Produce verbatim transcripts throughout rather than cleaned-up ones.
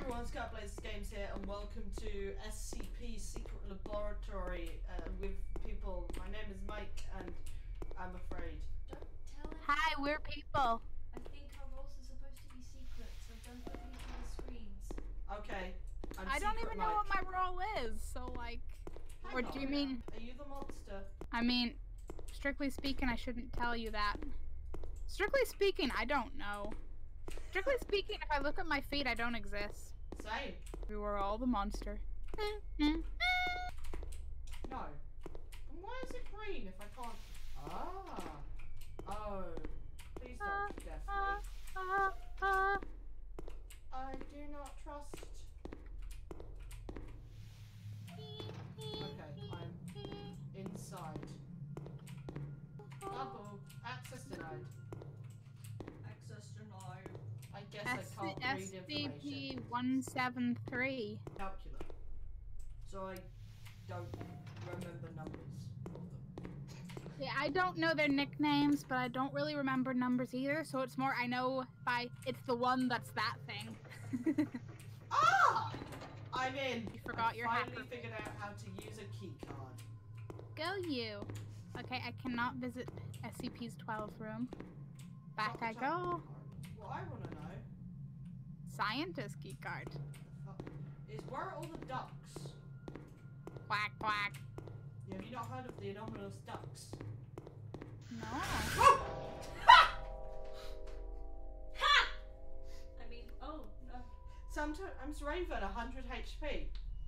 everyone, Skyblazers Games here, and welcome to S C P's Secret Laboratory uh, with people. My name is Mike, and I'm afraid. Don't tell him. Hi, we're people. I think our roles are supposed to be secret, so don't put these on the screens. Okay. I'm I don't Secret even Mike. know what my role is, so like, Hang or on. do you mean? Are you the monster? I mean, strictly speaking, I shouldn't tell you that. Strictly speaking, I don't know. Strictly speaking, if I look at my feet, I don't exist. Same. We were all the monster. No. And why is it green if I can't? Ah. Oh. Please Ah, don't death ah, me. ah, ah. I do not trust. Okay, I'm inside. Double access denied. Access denied. I guess I can't read S C information. P one seven three. Calculus. So I don't remember numbers of them. Yeah, I don't know their nicknames, but I don't really remember numbers either, so it's more I know by it's the one that's that thing. Ah! I'm in. You forgot I your finally hacker. figured out how to use a key card. Go you. Okay, I cannot visit S C P's twelve room. Back What I the go. What I want to know Scientist key card. is where are all the ducks? Quack quack. Yeah, have you not heard of the anomalous ducks? No. Oh! I mean, oh no. Sometimes Raven, one hundred H P.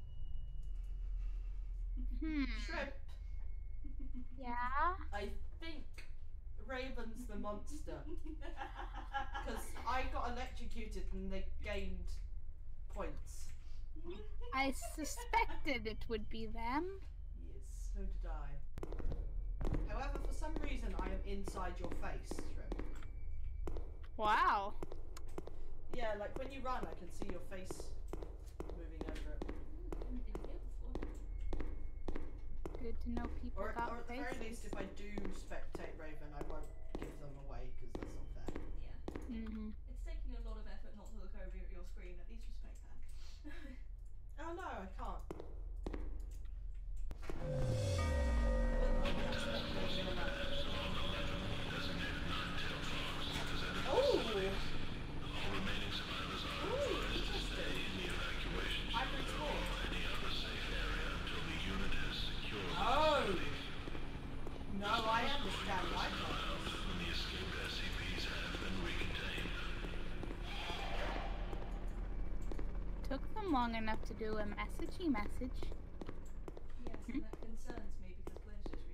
Hmm. Shrimp, Yeah. I think Raven's the monster. Because I got electrocuted and they gained points. I suspected it would be them. Yes, so did I. However, for some reason I am inside your face, Shrimp. Wow. Yeah, like when you run I can see your face moving over it. I've been here before. Good to know people Or, got or at the very faces. least if I do spectate Raven I won't give them away because that's not fair. Yeah. Mm-hmm. It's taking a lot of effort not to look over at your screen. At least respect that. Oh no, I can't. Oh! Ooh, interesting. I'm retort. Oh! No, I understand my purpose. Took them long enough to do a messagey message. Yes, and that concerns me because Blair's just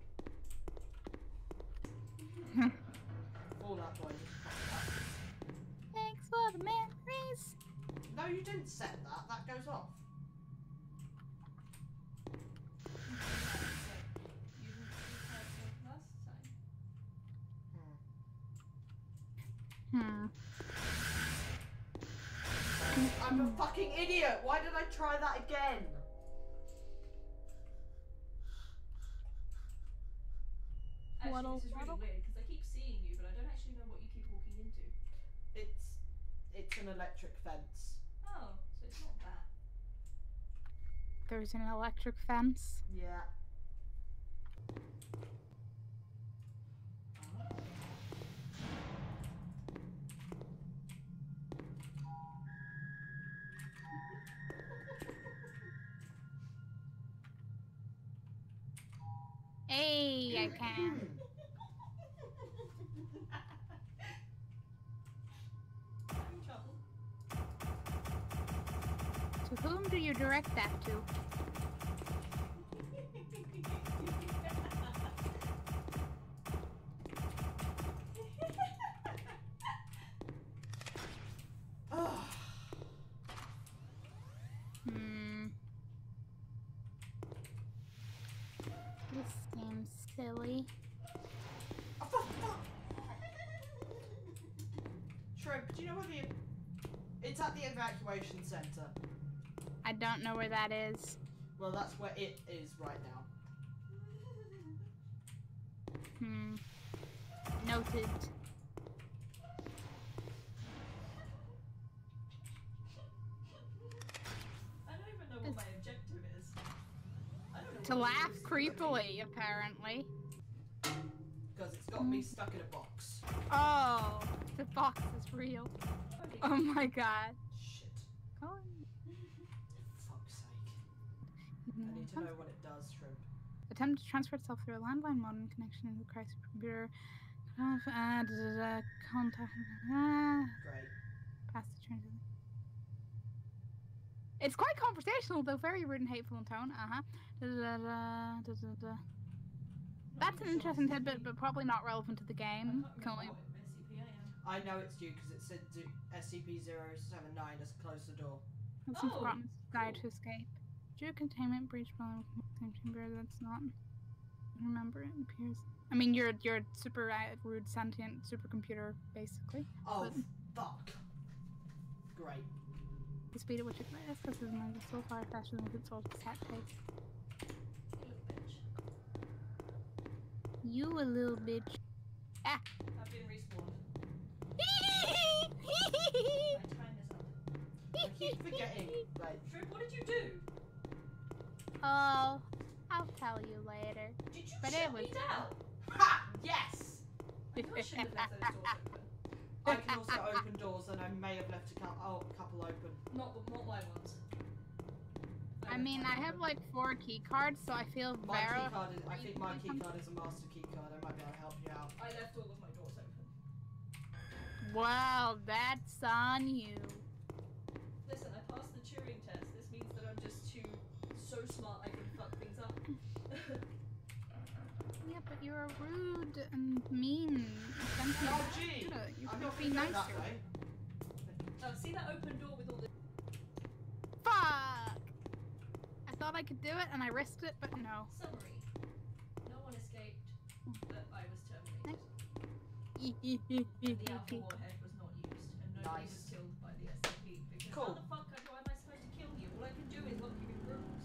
respawned. Fallout Boy just popped up. Thanks for the memories. No, you didn't set that. That goes off. You didn't have that last time. Hmm. Hmm. I'm a fucking idiot. Why did I try that again? Actually, Waddle, this is really waddle. weird because I keep seeing you, but I don't actually know what you keep walking into. It's it's an electric fence. Oh, so it's not that. There's an electric fence. Yeah. Hey, I can. Trouble. To whom do you direct that to? Oh. Hmm. This seems silly. Oh, fuck, fuck. Shrimp, do you know where the... It's at the evacuation center. I don't know where that is. Well, that's where it is right now. Hmm. Noted. To laugh creepily, apparently. Because it's got me stuck in a box. Oh, the box is real. Oh my god. Shit. Come on. Fuck's sake. I need to know what it does, Shrimp. Attempt to transfer itself through a landline modem connection into the crisis computer. Uh, da, da, da, contact. Uh, Great. pass the transit. It's quite conversational, though very rude and hateful in tone. Uh huh. Da, da, da, da, da, da. That's an interesting tidbit, but probably not relevant to the game. I Can can't we... remember what S C P I am. I know it's you because it said S C P zero seven nine has closed the door. That's some Oh, forgotten desire cool. to escape. Due to containment breach problem with same chamber, that's not. Remember, it appears. I mean, you're you're a super uh, rude sentient supercomputer, basically. Oh, But fuck. Great. the speed at which it discusses is so far faster than its old cassette tape. You little bitch. You a little bitch. Ah! I've been respawned. Oh, My time is up. I keep forgetting. Like, Shrimp, what did you do? I'll tell you later. Did you But shut it was- me down? ha! Yes! I know I shouldn't have left those doors open. I can also open doors, and I may have left a, cou- oh, a couple open. Not, not my ones. I mean, I have like four key cards, so I feel My very. key card is, I think my key card is a master key card. I might be able to help you out. I left all of my doors open. Well, that's on you. Listen, I passed the Turing test. This means that I'm just too so smart I can fuck things up. Yeah, but you're rude and mean. Sentient. Oh, gee! You I'm could not be feeling nicer. that way. Oh, see that open door with all the. Fuck! I thought I could do it, and I risked it, but no. Summary. No one escaped, but I was terminated. the And the alpha warhead was not used, and nobody was Nice. killed by the S C P. Because Cool. how the fuck am I supposed to kill you? All I can do is lock you in rooms.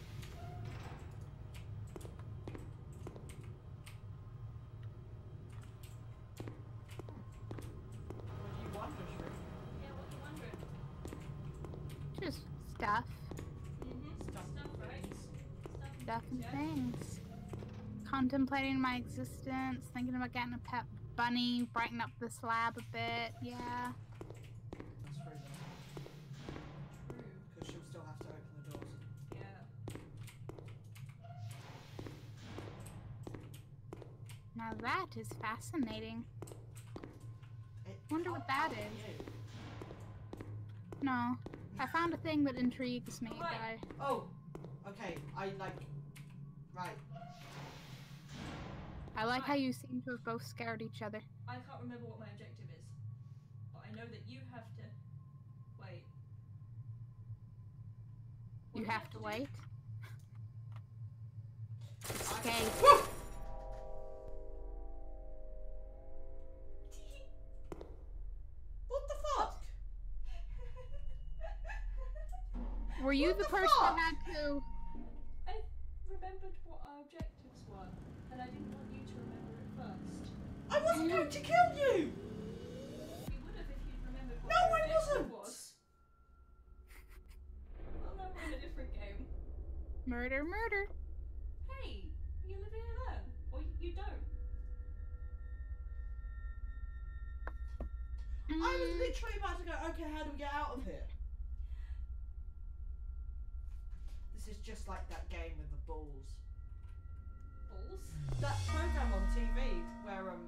What do you wonder, Shrimp? Yeah, what you wondering? Just stuff. Mm-hmm. Stuff Stuff, and right? things. Stuff and Stuff and yeah. things. Contemplating my existence, thinking about getting a pet bunny, brighten up the slab a bit, yeah. That's true, though. True. Because she'll still have to open the doors. Yeah. Now that is fascinating. It Wonder what can't that help is. you. No. I found a thing that intrigues me, Right. but I... Oh, okay. I like. Right. I like how you seem to have both scared each other. I can't remember what my objective is, but I know that you have to wait. What You do have to do? wait. I- Okay. Woo! What the fuck? Were you What the the person fuck? that had to... I remembered what our objectives were, and I didn't want you to remember it first. I wasn't going to kill you! You would have if you'd remembered what No, your I objective wasn't! was. Well, no, we're in a different game. Murder, murder. Hey, you live and you learn, or you, you don't. I was Mm, literally about to go, okay, how do we get out of here? This is just like that game with the balls. Balls. That program on T V where, um.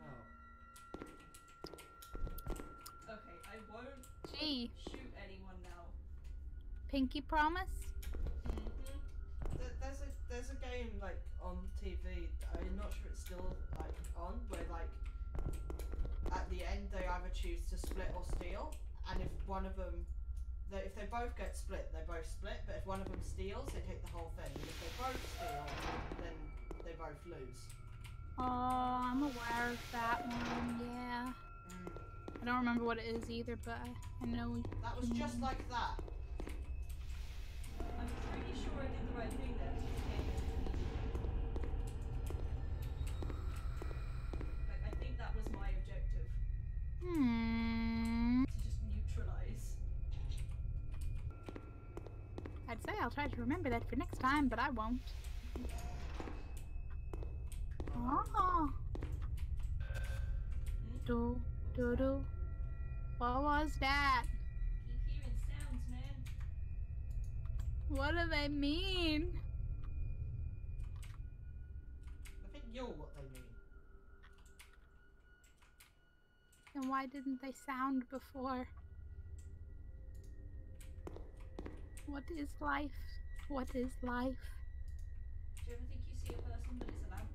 Oh. Okay, I won't Gee, shoot anyone now. pinky promise? Mm-hmm. There- There's a, there's a game, like, on T V, I'm not sure it's still, like, on, where, like, at the end they either choose to split or steal, and if one of them, they, if they both get split, they both split, but if one of them steals, they take the whole thing, and if they both steal, then they both lose. Oh, I'm aware of that one, yeah. Mm. I don't remember what it is either, but I, I know... That was just Mm. like that. I'm pretty sure I did the right thing there. Like, I think that was my objective. Hmm... To just neutralize. I'd say I'll try to remember that for next time, but I won't. Oh. Do, do, do. What was that? Keep hearing sounds, man. What do they mean? I think you're what they mean. And why didn't they sound before? What is life? What is life? Do you ever think you see a person but it's a lamp?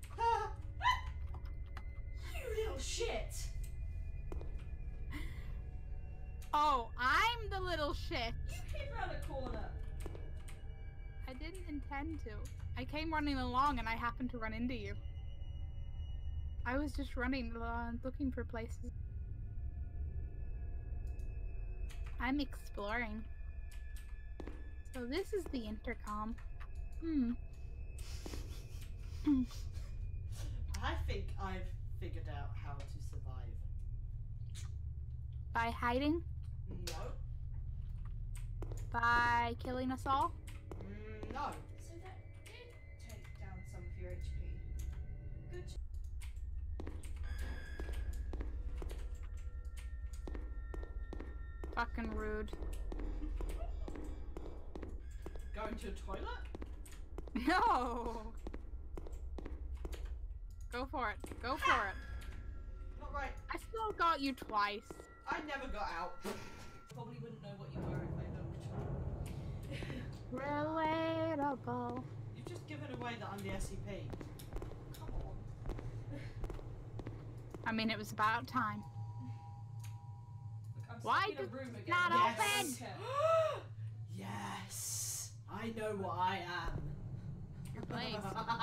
You little shit! Oh, I'm the little shit. You came round a corner. I didn't intend to. I came running along and I happened to run into you. I was just running along looking for places. I'm exploring. So this is the intercom. Hmm. I think I've figured out how to survive. By hiding? No. By killing us all? Mm, no. So that did take down some of your H P. Good. Fucking rude. Going to a toilet? No! Go for it. Go for it. Not right. I still got you twice. I never got out. Probably wouldn't know what you were if I looked. Relatable. You've just given away that I'm the S C P. Come on. I mean, it was about time. Look, I'm Why stuck in a did room again. not Yes. open? Okay. Yes! I know what I am. Your place.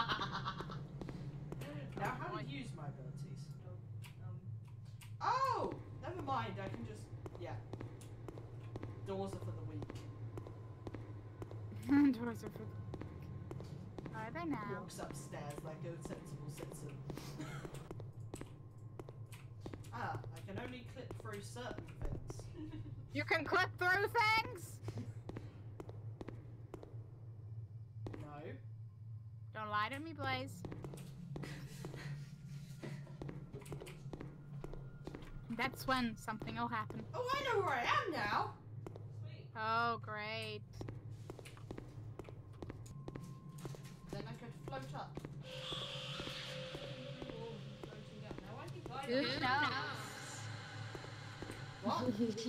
Now, how to use my abilities? Um, Oh! Never mind, I can just... Yeah. Doors are for the weak. Doors are for the... Are they now? Walks upstairs like a sensible citizen. Ah, I can only clip through certain things. You can clip through things? No. Don't lie to me, Blaze. That's when something will happen. Oh, I know where I am now! sweet. Oh, great. Then I could float up. Oh, floating up. Now I think I Who know. knows? What? That's a voice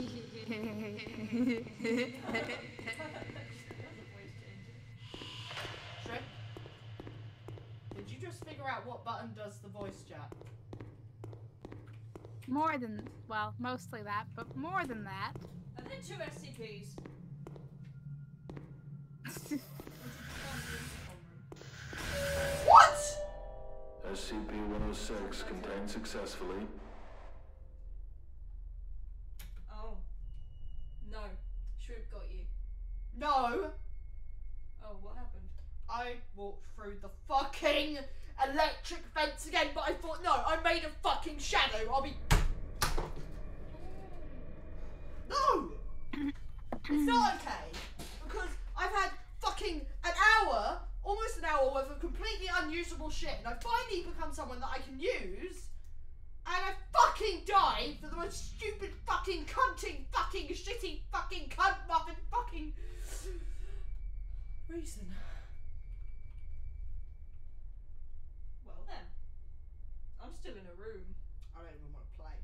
changer. Shrimp? Did you just figure out what button does the voice chat? More than, well, mostly that, but more than that. And then two S C Ps. What?! S C P one oh six contained successfully. Oh. No. Shrimp got you. No! Oh, what happened? I walked through the fucking electric fence again, but I thought, no, I made a fucking shadow. I'll be. No! It's not okay. Because I've had fucking an hour, almost an hour worth of completely unusable shit, and I've finally become someone that I can use, and I fucking died for the most stupid fucking cunting fucking shitty fucking cunt muffin fucking reason. Well then. I'm still in a room. I don't even want to play.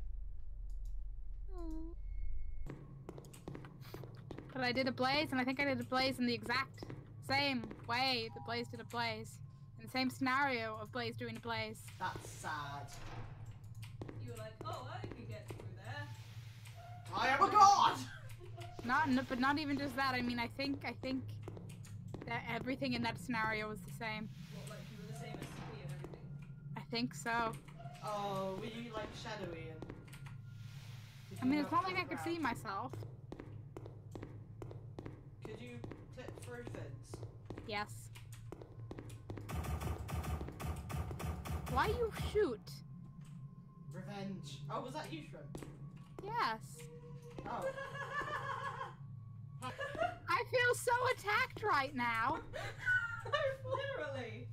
But I did a Blaze, and I think I did a Blaze in the exact same way that Blaze did a Blaze. In the same scenario of Blaze doing a Blaze. That's sad. You were like, oh, I can get through there. I am a god! Not, n- but not even just that. I mean, I think, I think that everything in that scenario was the same. What, like you were the same S C P and everything? I think so. Oh, were you like shadowy and... Did I you mean, it's not not like I flip could around? see myself. Could you clip through things? Yes. Why you shoot? Revenge. Oh, was that you, Shrimp? Yes. Oh. I feel so attacked right now. Literally.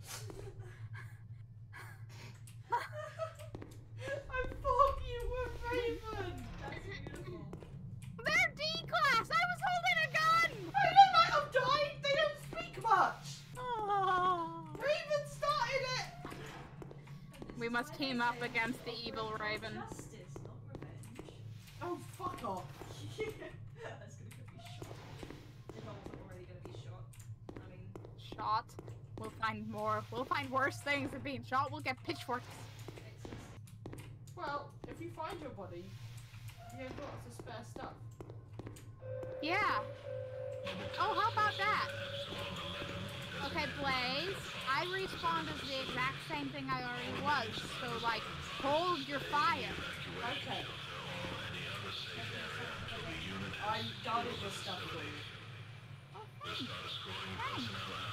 I thought you were Raven! That's beautiful. They're D-class! I was holding a gun! I they might have died! They don't speak much! Oh. Raven started it! We must team up against the evil Raven. Justice, not revenge. Oh, fuck off. That's gonna get me shot. If I wasn't already gonna be shot. I mean, Shot. We'll find more. We'll find worse things than being shot. We'll get pitchforks. Texas. Well, if you find your body, you have lots of spare stuff. Yeah. Oh, how about that? Okay, Blaze. I respawned as the exact same thing I already was. So, like, hold your fire. Okay. I'm guarding your stuff for you. Oh, thanks. Thanks.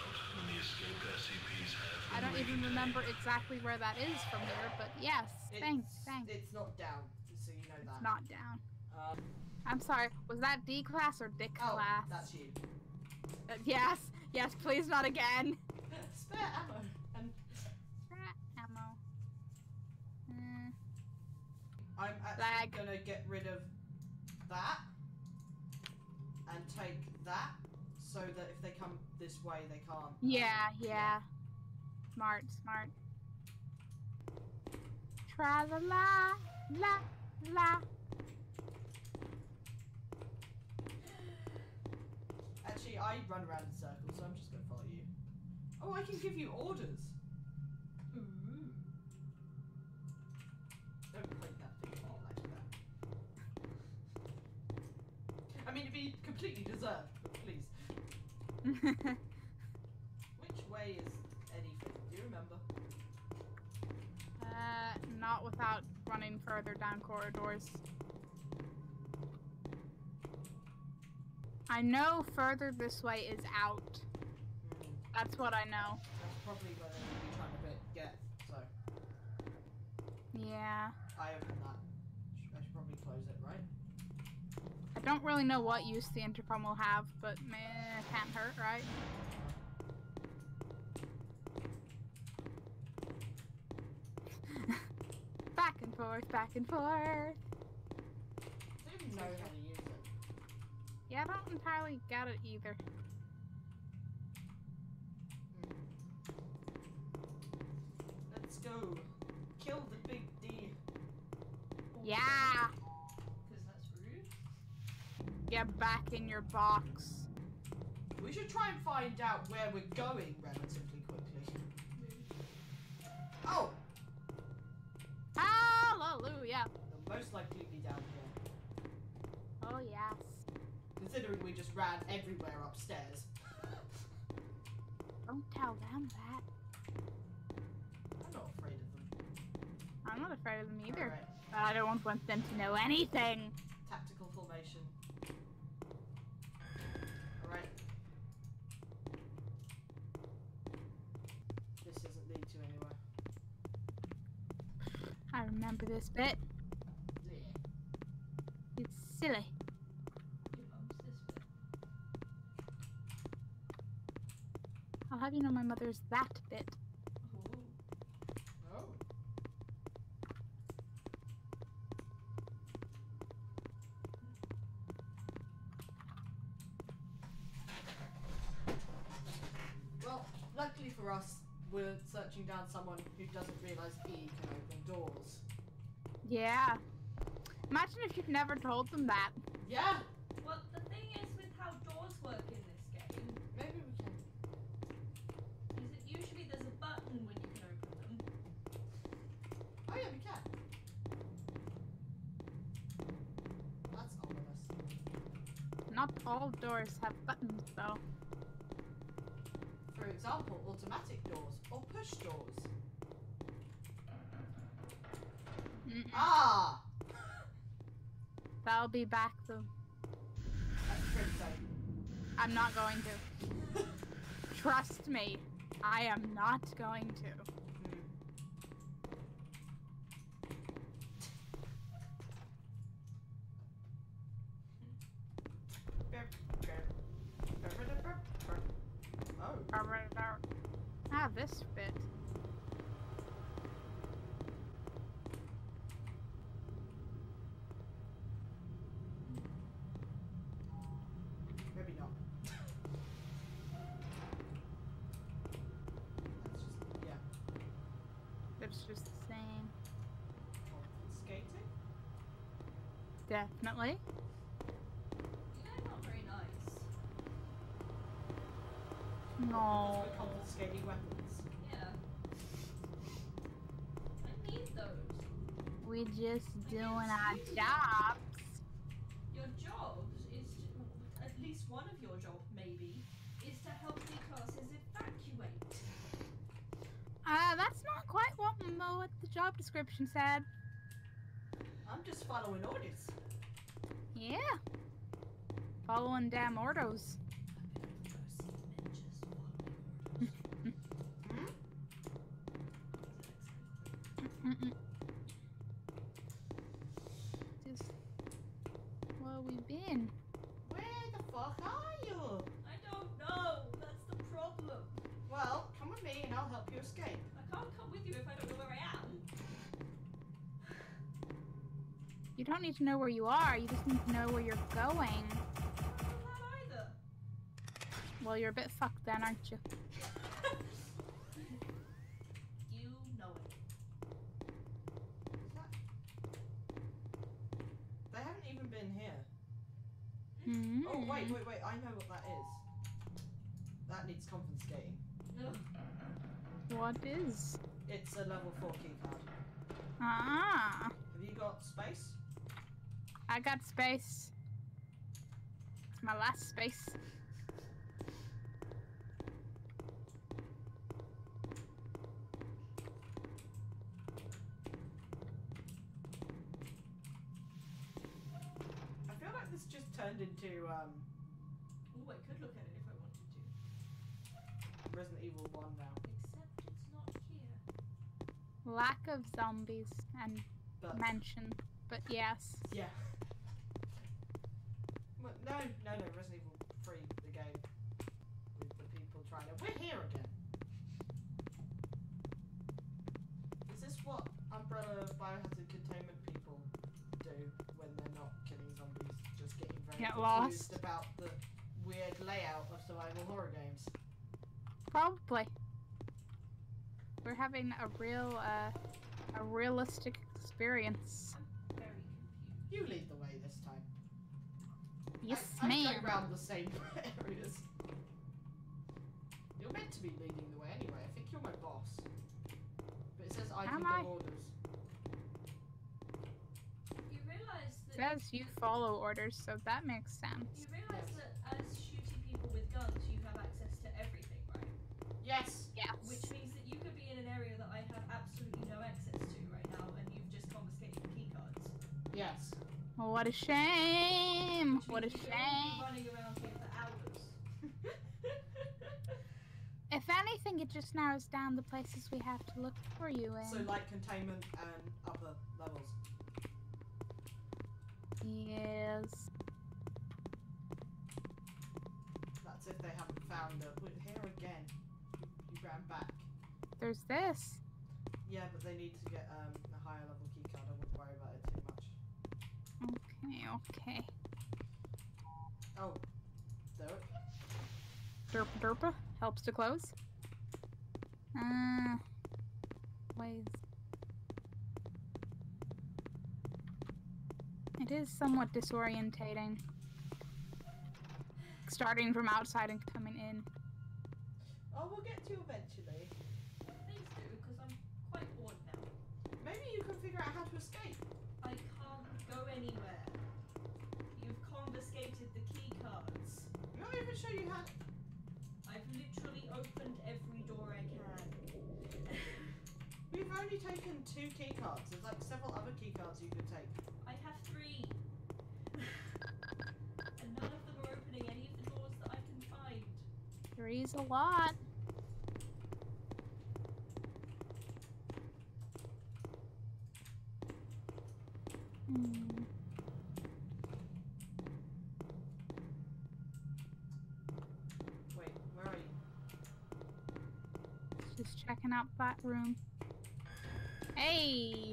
I don't even remember exactly where that is from here, but yes, It's, thanks, thanks. It's not down, just so you know that. It's not down. Um, I'm sorry, was that D class or Dick oh, class? that's you. Uh, yes, yes, please not again. Spare ammo. And Rat ammo. Mm, I'm actually Lag. gonna get rid of that and take that, so that if they come this way, they can't. yeah, yeah. Smart, smart. Tra la la la la. Actually, I run around in circles, so I'm just gonna follow you. Oh, I can give you orders. Ooh. Don't point that thing all like that. I mean, it'd be completely deserved, but please. Which way is anything? Do you remember? uh, not without running further down corridors. I know further this way is out. Hmm. That's what I know. That's probably where they're going to be trying to bit- get, so Yeah. I open that. Sh- I should probably close it, right? I don't really know what use the intercom will have, but meh, it can't hurt, right? Back and forth, back and forth. I don't even know how to use it. Yeah, I don't entirely get it either. Hmm. Let's go. Kill the big D. Yeah! Because that's rude. Get back in your box. We should try and find out where we're going relatively quickly. Oh! Hallelujah! They'll most likely be down here. Oh, yes. Considering we just ran everywhere upstairs. Don't tell them that. I'm not afraid of them. I'm not afraid of them either. Alright. But I don't want them to know anything. Tactical formation. Alright. This doesn't lead to anywhere. I remember this bit. Yeah. It's silly. Who owns this bit? I'll have you know my mother's that bit. Oh. Oh. Well, luckily for us, we're searching down someone who doesn't realise E can open doors. Yeah. Imagine if you've never told them that. Yeah! Well, the thing is with how doors work in this game, Maybe we can. is that usually there's a button when you can open them. Oh yeah, we can. That's ominous. Not all doors have buttons, though. For example, automatic doors or push doors. Mm-mm. Ah! That'll be back, though. That's pretty safe. I'm not going to. Trust me. I am not going to. Oh. Ah, this bit. Maybe not. That's just, yeah. It's just the same. Skating? Definitely. You know, not very nice. No. We're confiscating weapons. Yeah. I need those. We just I doing mean, our excuse me. jobs. Your job is to, at least one of your job maybe, is to help the classes evacuate. Uh, that's not quite what, what the job description said. I'm just following orders. Yeah. Following damn ordos. Hmm? Mm-mm. Just where we been? Where the fuck are you? I don't know. That's the problem. Well, come with me and I'll help you escape. I can't come with you if I don't know where I am. You don't need to know where you are. You just need to know where you're going. I don't know that either. Well, you're a bit fucked then, aren't you? You know it. Is that... They haven't even been here. Mm. Oh, wait, wait, wait. I know what that is. That needs confiscating. Ugh. What is? It's a level four keycard. Ah. Have you got space? I got space. It's my last space. I feel like this just turned into um, Oh, I could look at it if I wanted to. Resident Evil one now. Except it's not here. Lack of zombies and But mention, but yes. yeah. Well, no, no, no. Resident Evil three, the game with the people trying to. We're here again. Is this what Umbrella Biohazard Containment people do when they're not killing zombies? Just getting very Get confused lost. about the weird layout of survival horror games. Probably. We're having a real, uh, a realistic experience. I'm very confused. You lead the way this time. Yes, I, I'm ma'am. going around the same areas. You're meant to be leading the way anyway. I think you're my boss. But it says I Am can I? give orders. You realise that Says you follow orders, so that makes sense. you realise Yes. that as shooty people with guns, you have access to everything, right? Yes. Yes. Which means that you could be in an area that I have absolutely no access to right now, and you've just confiscated the keycards. Yes. What a shame! Which What a means you can only shame! be running around here for hours. If anything, it just narrows down the places we have to look for you in. So like containment and upper levels. Yes. That's if they haven't found it. We're here again. You, you ran back. There's this. Yeah, but they need to get um, a higher level keycard. I wouldn't worry about it too much. Okay, okay. Oh, Derek. Derpa derpa. Helps to close. Uh, ways. It is somewhat disorientating. Starting from outside and coming in. Oh, we'll get to you eventually. Please do, because I'm quite bored now. Maybe you can figure out how to escape. I can't go anywhere. You've confiscated the keycards. I'm not even sure you had. I've literally opened every door I can. We've only taken two keycards. There's like several other keycards you could take. I have three. And none of them are opening any of the doors that I can find. Three's a lot. Hmm. Wait, where are you? Just checking out that room. Hey!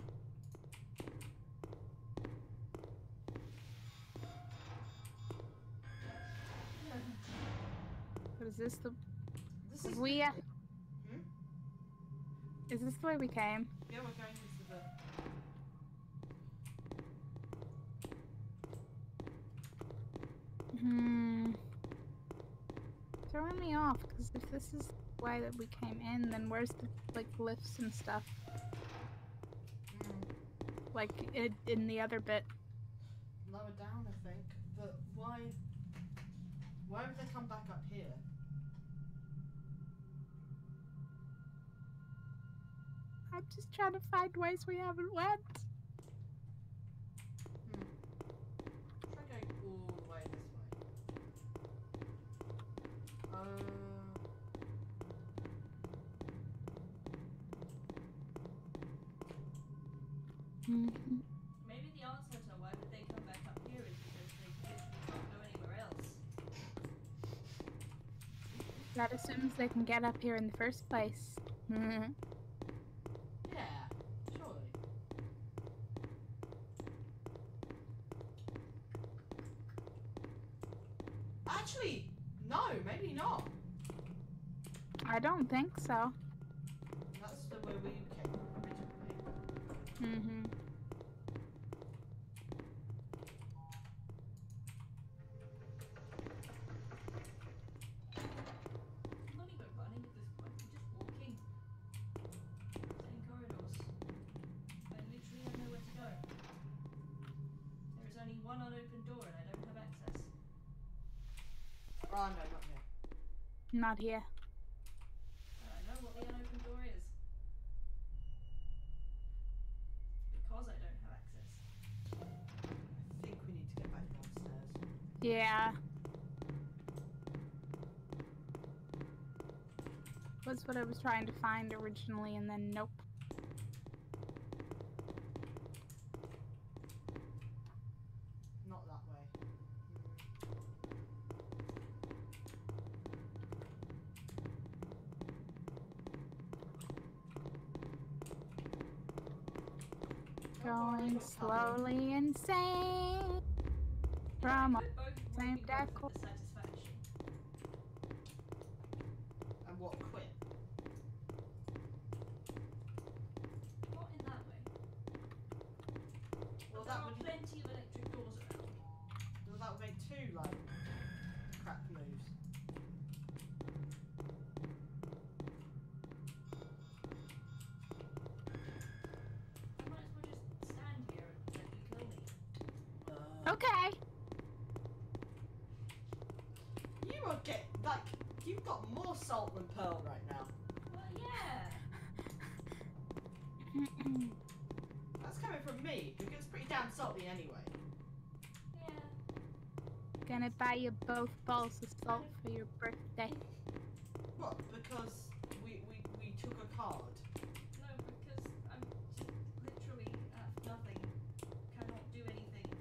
What is this? The This is we? the- Uh, Hmm? is this the way we came? Yeah, we're going into the. Hmm. Throwing me off because if this is the way that we came in, then where's the like lifts and stuff? Mm, Like it, in the other bit. lower down, I think. But why? Why would they come back up here? I'm just trying to find ways we haven't went. Hmm. Try going all the way this way. Uh. Mm-hmm. Maybe the answer to why did they come back up here is because they literally can't go anywhere else. That assumes they can get up here in the first place. Mhm. Yeah. Surely. Actually, no. Maybe not. I don't think so. That's the way we came originally. Mm-hmm. I'm not even running at this point, we're just walking. Same corridors. I literally have nowhere to go. There is only one unopened door and I don't have access. Oh no, not here. Not here. And I know what the unopened door is. Because I don't have access. I think we need to get back downstairs. Yeah. Was what I was trying to find originally, and then nope. Not that way. Going slowly insane. From I could both same maybe deck. both of the satisfaction. And what, quit? Not in that way. Well, But there that are would, plenty of electric doors around. well, that would make two, like, crap moves. I might as well just stand here and let you kill me. Uh, Okay. You are get like, you've got more salt than pearl right now. Well, yeah. That's coming from me, who gets pretty damn salty anyway. Yeah. Gonna buy you both balls of salt for your birthday. What? Because we, we, we took a card. No, because I'm just literally have nothing. Cannot do anything.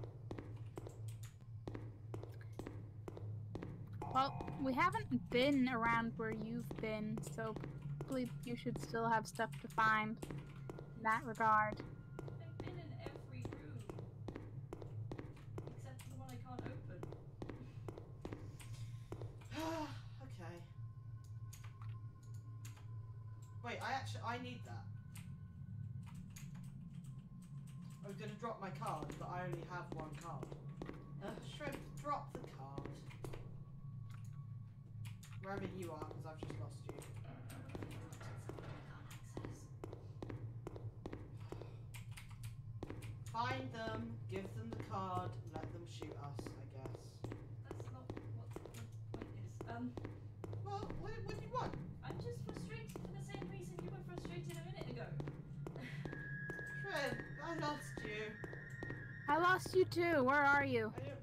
Well, we haven't been around where you've been, so probably you should still have stuff to find in that regard. I've been in every room. Except for the one I can't open. Okay. Wait, I actually, I need that. I was gonna drop my card, but I only have one card. Uh, Shrimp, drop the card. Wherever you are, because I've just lost you. Find them, give them the card, let them shoot us, I guess. That's not what the point is. Um, Well, what, what do you want? I'm just frustrated for the same reason you were frustrated a minute ago. Shrimp, I lost you. I lost you too. Where are you? I don't know.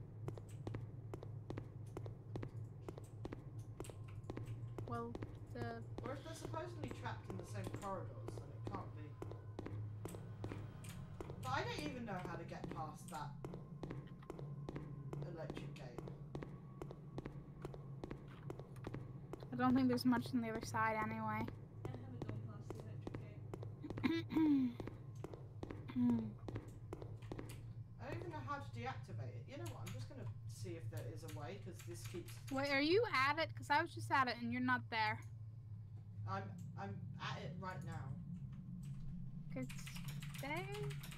Well, the Or if they're supposedly trapped in the same corridors, then it can't be. But I don't even know how to get past that electric gate. I don't think there's much on the other side anyway. I haven't gone past the electric gate. I don't even know how to deactivate it. You know what? I'm just gonna see if there is a way because this keeps. Wait, are you at it? Because I was just at it and you're not there. I'm I'm at it right now. Could stay.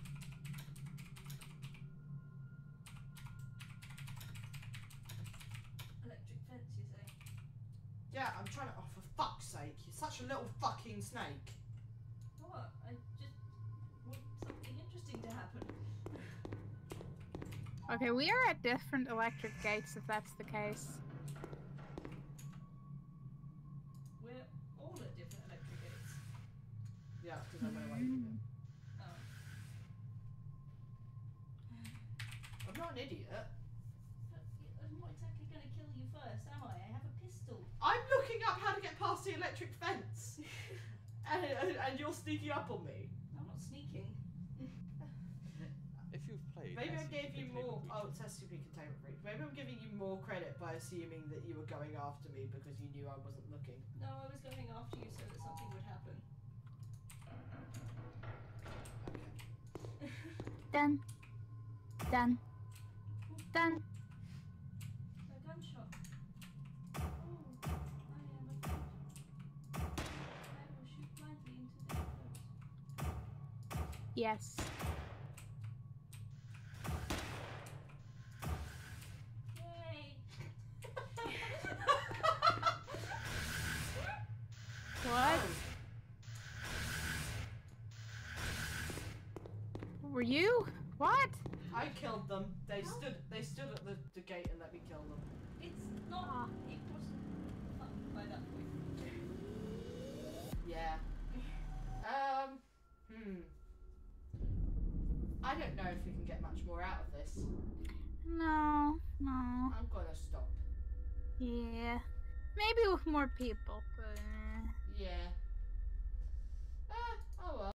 Electric fence, you say? Yeah, I'm trying to. Oh, for fuck's sake! You're such a little fucking snake. What? I just want something interesting to happen. Okay, we are at different electric gates if that's the case. We're all at different electric gates. Yeah, because I went away from it. Oh. I'm not an idiot. But I'm not exactly going to kill you first, am I? I have a pistol. I'm looking up how to get past the electric fence, and, and and you're sneaking up on me. I'm not sneaking. If you've played Maybe I S C P gave you more. Containment Oh, Breach, it's S C P Containment Breach. Maybe I'm giving you more credit by assuming that you were going after me because you knew I wasn't looking. No, I was going after you so that something would happen. Okay. Done. Done. Done. A gunshot. Oh, I am afraid. I will shoot blindly into the echoes. Yes. Yay! What? Were you? What? I killed them. They stood. They stood at the, the gate and let me kill them. It's not. It wasn't fun by that point. Yeah. Um. Hmm. I don't know if we can get much more out of this. No, no. I'm gonna stop. Yeah. Maybe with more people, but. eh. Yeah. Ah. Oh well.